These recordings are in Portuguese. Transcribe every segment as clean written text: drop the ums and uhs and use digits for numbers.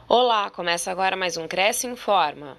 Olá, começa agora mais um Cresce Informa.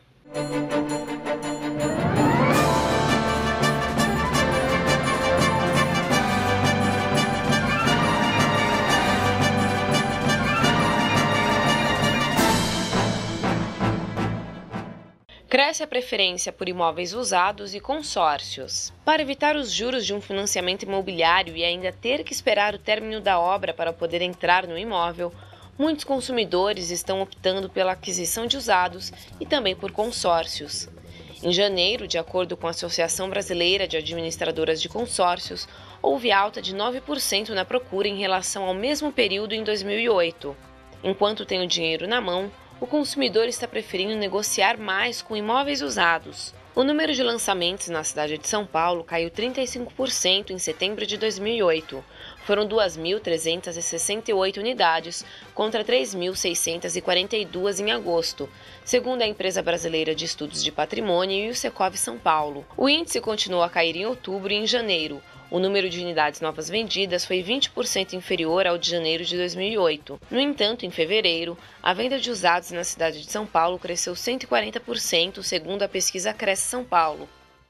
Cresce a preferência por imóveis usados e consórcios. Para evitar os juros de um financiamento imobiliário e ainda ter que esperar o término da obra para poder entrar no imóvel, muitos consumidores estão optando pela aquisição de usados e também por consórcios. Em janeiro, de acordo com a Associação Brasileira de Administradoras de Consórcios, houve alta de 9% na procura em relação ao mesmo período em 2008. Enquanto tem o dinheiro na mão, o consumidor está preferindo negociar mais com imóveis usados. O número de lançamentos na cidade de São Paulo caiu 35% em setembro de 2008. Foram 2.368 unidades contra 3.642 em agosto, segundo a Empresa Brasileira de Estudos de Patrimônio e o Secov São Paulo. O índice continuou a cair em outubro e em janeiro. O número de unidades novas vendidas foi 20% inferior ao de janeiro de 2008. No entanto, em fevereiro, a venda de usados na cidade de São Paulo cresceu 140%, segundo a pesquisa Cresce São Paulo.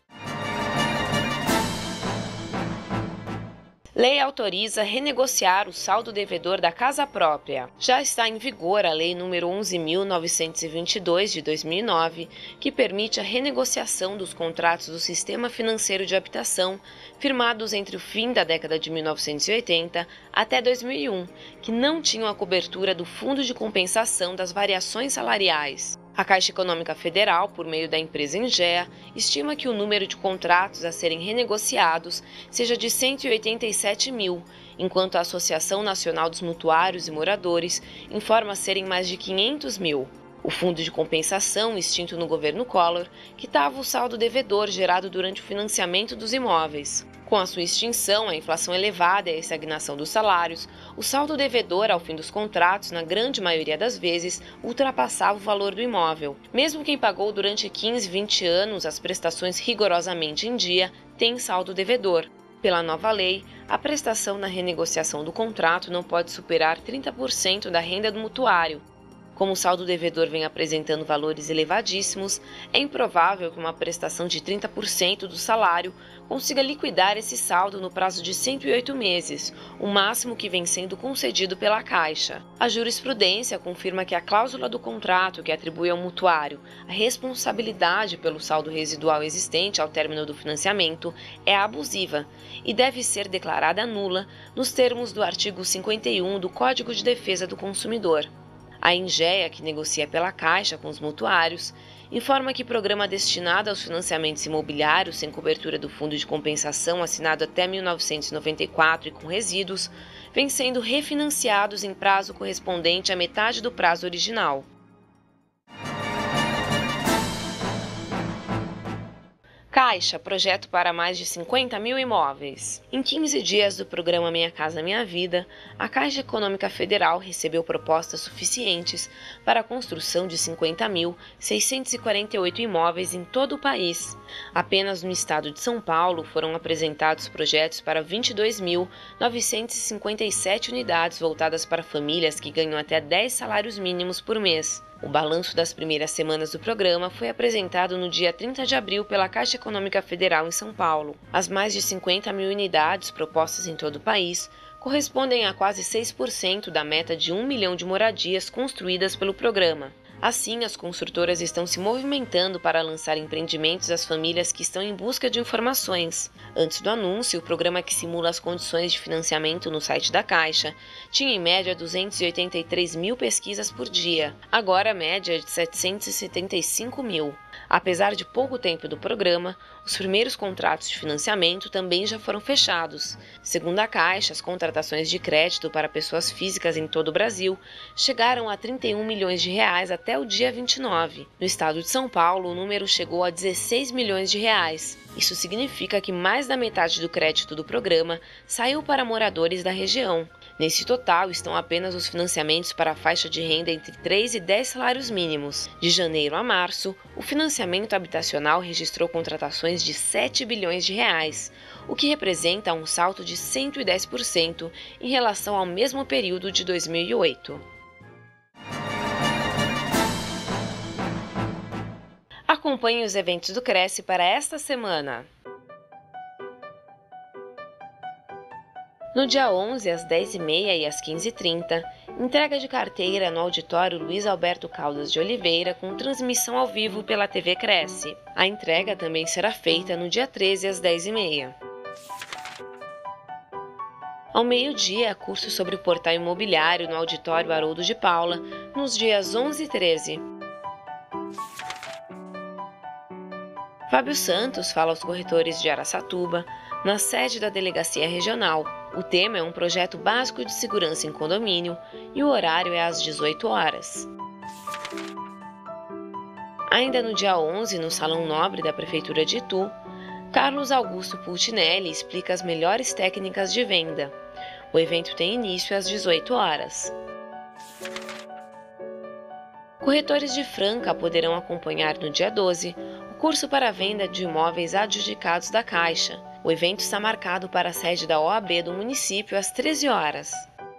Lei autoriza renegociar o saldo devedor da casa própria. Já está em vigor a Lei nº 11.922, de 2009, que permite a renegociação dos contratos do Sistema Financeiro de Habitação firmados entre o fim da década de 1980 até 2001, que não tinham a cobertura do Fundo de Compensação das Variações Salariais. A Caixa Econômica Federal, por meio da empresa Engea, estima que o número de contratos a serem renegociados seja de 187 mil, enquanto a Associação Nacional dos Mutuários e Moradores informa serem mais de 500 mil. O Fundo de Compensação, extinto no governo Collor, quitava o saldo devedor gerado durante o financiamento dos imóveis. Com a sua extinção, a inflação elevada e a estagnação dos salários, o saldo devedor ao fim dos contratos, na grande maioria das vezes, ultrapassava o valor do imóvel. Mesmo quem pagou durante 15, 20 anos as prestações rigorosamente em dia, tem saldo devedor. Pela nova lei, a prestação na renegociação do contrato não pode superar 30% da renda do mutuário. Como o saldo devedor vem apresentando valores elevadíssimos, é improvável que uma prestação de 30% do salário consiga liquidar esse saldo no prazo de 108 meses, o máximo que vem sendo concedido pela Caixa. A jurisprudência confirma que a cláusula do contrato que atribui ao mutuário a responsabilidade pelo saldo residual existente ao término do financiamento é abusiva e deve ser declarada nula nos termos do artigo 51 do Código de Defesa do Consumidor. A Engea, que negocia pela Caixa com os mutuários, informa que programa destinado aos financiamentos imobiliários sem cobertura do Fundo de Compensação assinado até 1994 e com resíduos, vem sendo refinanciados em prazo correspondente à metade do prazo original. Caixa, projeto para mais de 50 mil imóveis. Em 15 dias do programa Minha Casa Minha Vida, a Caixa Econômica Federal recebeu propostas suficientes para a construção de 50.648 imóveis em todo o país. Apenas no estado de São Paulo foram apresentados projetos para 22.957 unidades voltadas para famílias que ganham até 10 salários mínimos por mês. O balanço das primeiras semanas do programa foi apresentado no dia 30 de abril pela Caixa Econômica Federal em São Paulo. As mais de 50 mil unidades propostas em todo o país correspondem a quase 6% da meta de 1 milhão de moradias construídas pelo programa. Assim, as construtoras estão se movimentando para lançar empreendimentos às famílias que estão em busca de informações. Antes do anúncio, o programa, que simula as condições de financiamento no site da Caixa, tinha em média 283 mil pesquisas por dia. Agora a média é de 775 mil. Apesar de pouco tempo do programa, os primeiros contratos de financiamento também já foram fechados. Segundo a Caixa, as contratações de crédito para pessoas físicas em todo o Brasil chegaram a 31 milhões de reais até o dia 29. No estado de São Paulo, o número chegou a 16 milhões de reais. Isso significa que mais da metade do crédito do programa saiu para moradores da região. Nesse total, estão apenas os financiamentos para a faixa de renda entre 3 e 10 salários mínimos. De janeiro a março, o financiamento habitacional registrou contratações de 7 bilhões de reais, o que representa um salto de 110% em relação ao mesmo período de 2008. Acompanhe os eventos do Cresce para esta semana. No dia 11, às 10h30 e às 15h30, entrega de carteira no auditório Luiz Alberto Caldas de Oliveira com transmissão ao vivo pela TV Cresce. A entrega também será feita no dia 13, às 10h30. Ao meio-dia, curso sobre o portal imobiliário no auditório Haroldo de Paula, nos dias 11 e 13. Fábio Santos fala aos corretores de Araçatuba, na sede da Delegacia Regional. O tema é um projeto básico de segurança em condomínio e o horário é às 18 horas. Ainda no dia 11, no Salão Nobre da Prefeitura de Itu, Carlos Augusto Pulcinelli explica as melhores técnicas de venda. O evento tem início às 18 horas. Corretores de Franca poderão acompanhar no dia 12 o curso para a venda de imóveis adjudicados da Caixa. O evento está marcado para a sede da OAB do município às 13 horas.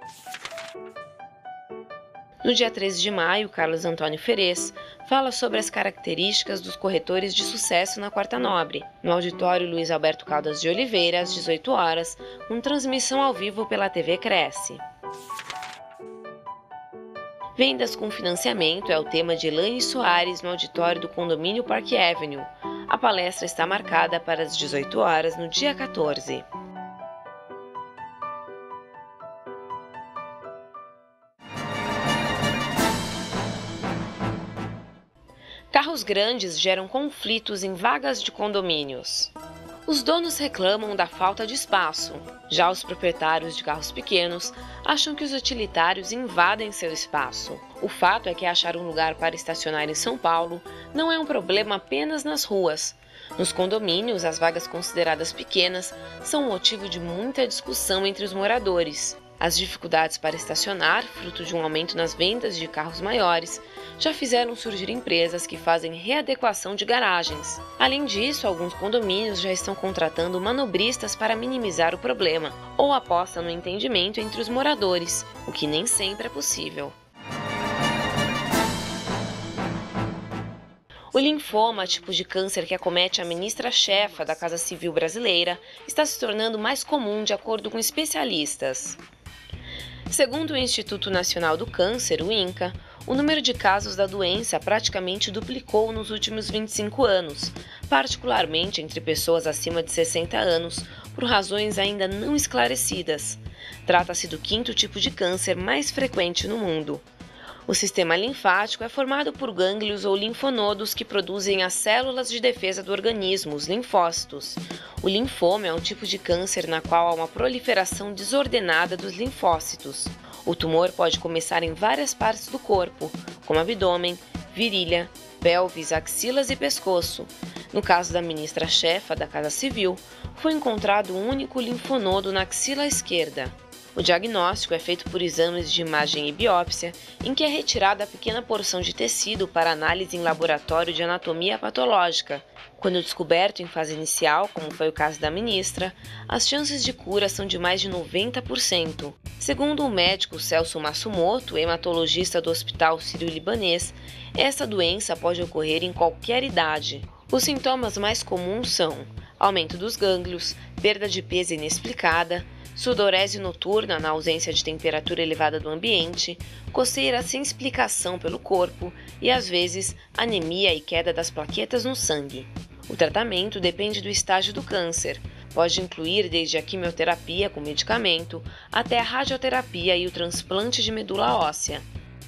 No dia 13 de maio, Carlos Antônio Ferez fala sobre as características dos corretores de sucesso na Quarta Nobre, no auditório Luiz Alberto Caldas de Oliveira, às 18 horas, com transmissão ao vivo pela TV Cresce. Vendas com financiamento é o tema de Elaine Soares no auditório do condomínio Park Avenue. A palestra está marcada para as 18 horas no dia 14. Carros grandes geram conflitos em vagas de condomínios. Os donos reclamam da falta de espaço. Já os proprietários de carros pequenos acham que os utilitários invadem seu espaço. O fato é que achar um lugar para estacionar em São Paulo não é um problema apenas nas ruas. Nos condomínios, as vagas consideradas pequenas são motivo de muita discussão entre os moradores. As dificuldades para estacionar, fruto de um aumento nas vendas de carros maiores, já fizeram surgir empresas que fazem readequação de garagens. Além disso, alguns condomínios já estão contratando manobristas para minimizar o problema, ou apostam no entendimento entre os moradores, o que nem sempre é possível. O linfoma, tipo de câncer que acomete a ministra-chefa da Casa Civil brasileira, está se tornando mais comum de acordo com especialistas. Segundo o Instituto Nacional do Câncer, o INCA, o número de casos da doença praticamente duplicou nos últimos 25 anos, particularmente entre pessoas acima de 60 anos, por razões ainda não esclarecidas. Trata-se do quinto tipo de câncer mais frequente no mundo. O sistema linfático é formado por gânglios ou linfonodos que produzem as células de defesa do organismo, os linfócitos. O linfoma é um tipo de câncer na qual há uma proliferação desordenada dos linfócitos. O tumor pode começar em várias partes do corpo, como abdômen, virilha, pelvis, axilas e pescoço. No caso da ministra-chefa da Casa Civil, foi encontrado um único linfonodo na axila esquerda. O diagnóstico é feito por exames de imagem e biópsia, em que é retirada a pequena porção de tecido para análise em laboratório de anatomia patológica. Quando descoberto em fase inicial, como foi o caso da ministra, as chances de cura são de mais de 90%. Segundo o médico Celso Massumoto, hematologista do Hospital Sírio-Libanês, essa doença pode ocorrer em qualquer idade. Os sintomas mais comuns são aumento dos gânglios, perda de peso inexplicada, sudorese noturna na ausência de temperatura elevada do ambiente, coceira sem explicação pelo corpo e, às vezes, anemia e queda das plaquetas no sangue. O tratamento depende do estágio do câncer. Pode incluir desde a quimioterapia com medicamento até a radioterapia e o transplante de medula óssea.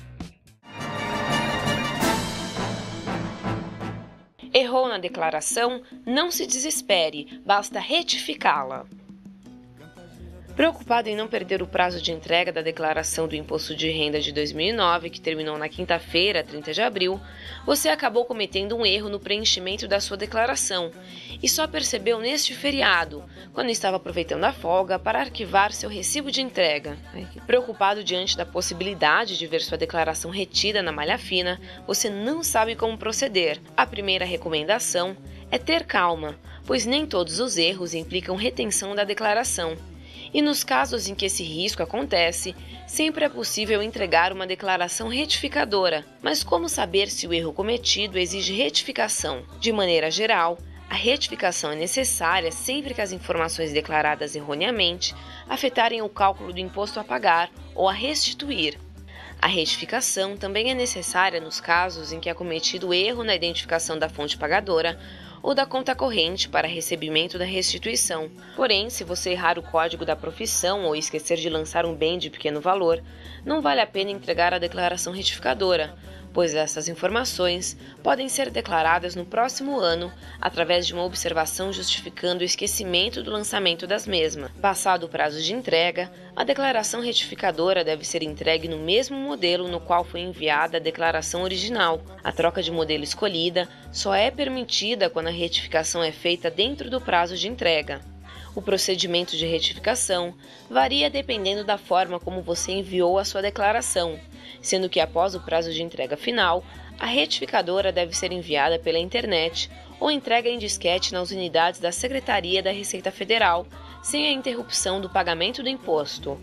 Errou na declaração? Não se desespere, basta retificá-la. Preocupado em não perder o prazo de entrega da declaração do Imposto de Renda de 2009, que terminou na quinta-feira, 30 de abril, você acabou cometendo um erro no preenchimento da sua declaração e só percebeu neste feriado, quando estava aproveitando a folga para arquivar seu recibo de entrega. Preocupado diante da possibilidade de ver sua declaração retida na malha fina, você não sabe como proceder. A primeira recomendação é ter calma, pois nem todos os erros implicam retenção da declaração. E nos casos em que esse risco acontece, sempre é possível entregar uma declaração retificadora. Mas como saber se o erro cometido exige retificação? De maneira geral, a retificação é necessária sempre que as informações declaradas erroneamente afetarem o cálculo do imposto a pagar ou a restituir. A retificação também é necessária nos casos em que é cometido erro na identificação da fonte pagadora ou da conta corrente para recebimento da restituição. Porém, se você errar o código da profissão ou esquecer de lançar um bem de pequeno valor, não vale a pena entregar a declaração retificadora, pois essas informações podem ser declaradas no próximo ano através de uma observação justificando o esquecimento do lançamento das mesmas. Passado o prazo de entrega, a declaração retificadora deve ser entregue no mesmo modelo no qual foi enviada a declaração original. A troca de modelo escolhida só é permitida quando a retificação é feita dentro do prazo de entrega. O procedimento de retificação varia dependendo da forma como você enviou a sua declaração, sendo que após o prazo de entrega final, a retificadora deve ser enviada pela internet ou entrega em disquete nas unidades da Secretaria da Receita Federal, sem a interrupção do pagamento do imposto.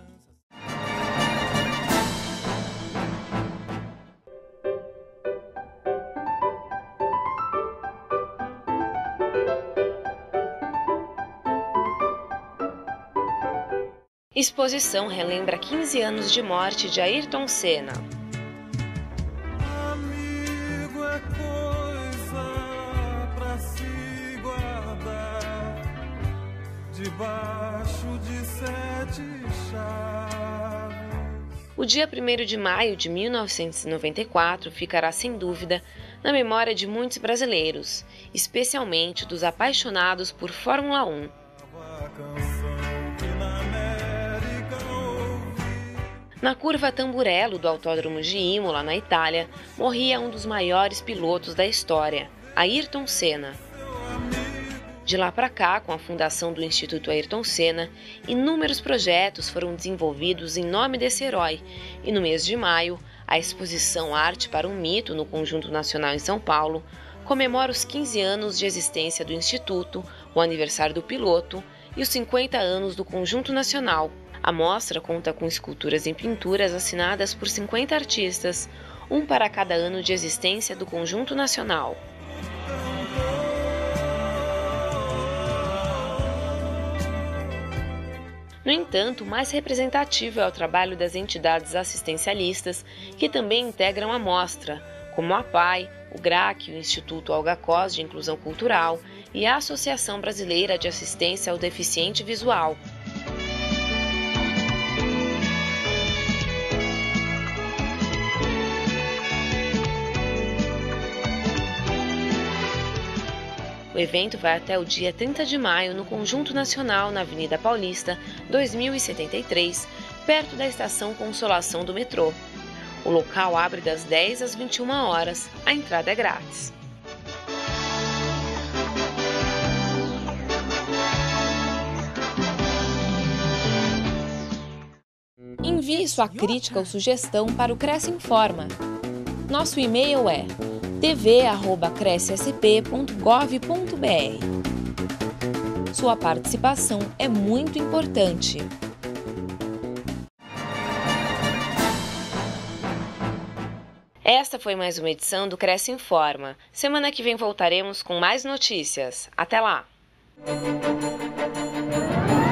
Exposição relembra 15 anos de morte de Ayrton Senna. Amigo é coisa pra se guardar debaixo de 7 chaves. O dia 1º de maio de 1994 ficará sem dúvida na memória de muitos brasileiros, especialmente dos apaixonados por Fórmula 1. Na curva Tamburello do Autódromo de Imola, na Itália, morria um dos maiores pilotos da história, Ayrton Senna. De lá para cá, com a fundação do Instituto Ayrton Senna, inúmeros projetos foram desenvolvidos em nome desse herói, e no mês de maio, a exposição Arte para um Mito, no Conjunto Nacional em São Paulo, comemora os 15 anos de existência do Instituto, o aniversário do piloto e os 50 anos do Conjunto Nacional. A mostra conta com esculturas em pinturas assinadas por 50 artistas, um para cada ano de existência do Conjunto Nacional. No entanto, o mais representativo é o trabalho das entidades assistencialistas que também integram a mostra, como a APAI, o GRAC, o Instituto Algacós de Inclusão Cultural e a Associação Brasileira de Assistência ao Deficiente Visual. O evento vai até o dia 30 de maio no Conjunto Nacional, na Avenida Paulista, 2073, perto da Estação Consolação do metrô. O local abre das 10 às 21 horas, a entrada é grátis. Envie sua crítica ou sugestão para o Cresce Informa. Nosso e-mail é tv@crescsp.gov.br. Sua participação é muito importante. Esta foi mais uma edição do Cresce Informa. Semana que vem voltaremos com mais notícias. Até lá!